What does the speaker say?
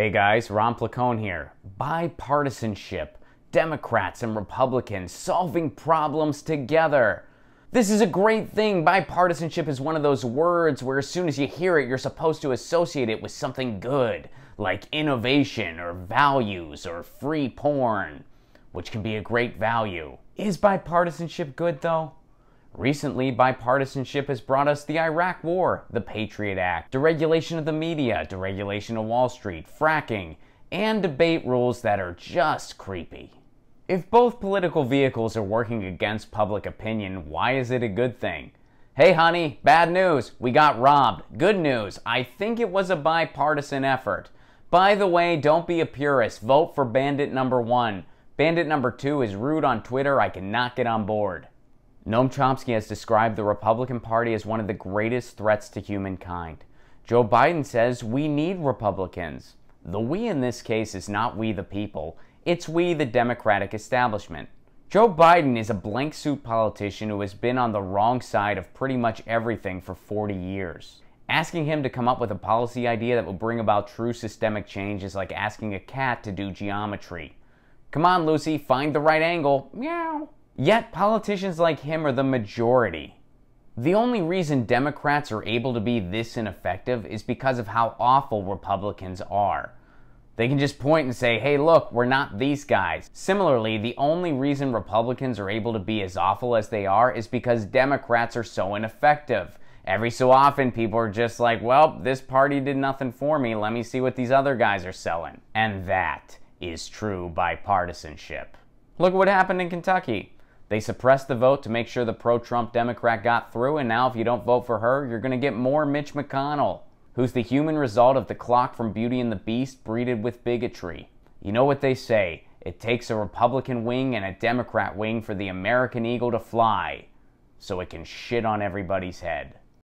Hey guys, Ron Placone here. Bipartisanship. Democrats and Republicans solving problems together. This is a great thing. Bipartisanship is one of those words where as soon as you hear it, you're supposed to associate it with something good, like innovation or values or free porn, which can be a great value. Is bipartisanship good though? Recently, bipartisanship has brought us the Iraq War, the Patriot Act, deregulation of the media, deregulation of Wall Street, fracking, and debate rules that are just creepy. If both political vehicles are working against public opinion, why is it a good thing? Hey honey, bad news, we got robbed. Good news, I think it was a bipartisan effort. By the way, don't be a purist, vote for bandit number 1. Bandit number 2 is rude on Twitter, I cannot get on board. Noam Chomsky has described the Republican Party as one of the greatest threats to humankind. Joe Biden says we need Republicans. The we in this case is not we the people, it's we the Democratic establishment. Joe Biden is a blank suit politician who has been on the wrong side of pretty much everything for 40 years. Asking him to come up with a policy idea that will bring about true systemic change is like asking a cat to do geometry. Come on, Lucy, find the right angle. Meow. Yet politicians like him are the majority. The only reason Democrats are able to be this ineffective is because of how awful Republicans are. They can just point and say, hey look, we're not these guys. Similarly, the only reason Republicans are able to be as awful as they are is because Democrats are so ineffective. Every so often people are just like, well, this party did nothing for me, let me see what these other guys are selling. And that is true bipartisanship. Look what happened in Kentucky. They suppressed the vote to make sure the pro-Trump Democrat got through, and now if you don't vote for her, you're going to get more Mitch McConnell, who's the human result of the clock from Beauty and the Beast breeded with bigotry. You know what they say, it takes a Republican wing and a Democrat wing for the American eagle to fly, so it can shit on everybody's head.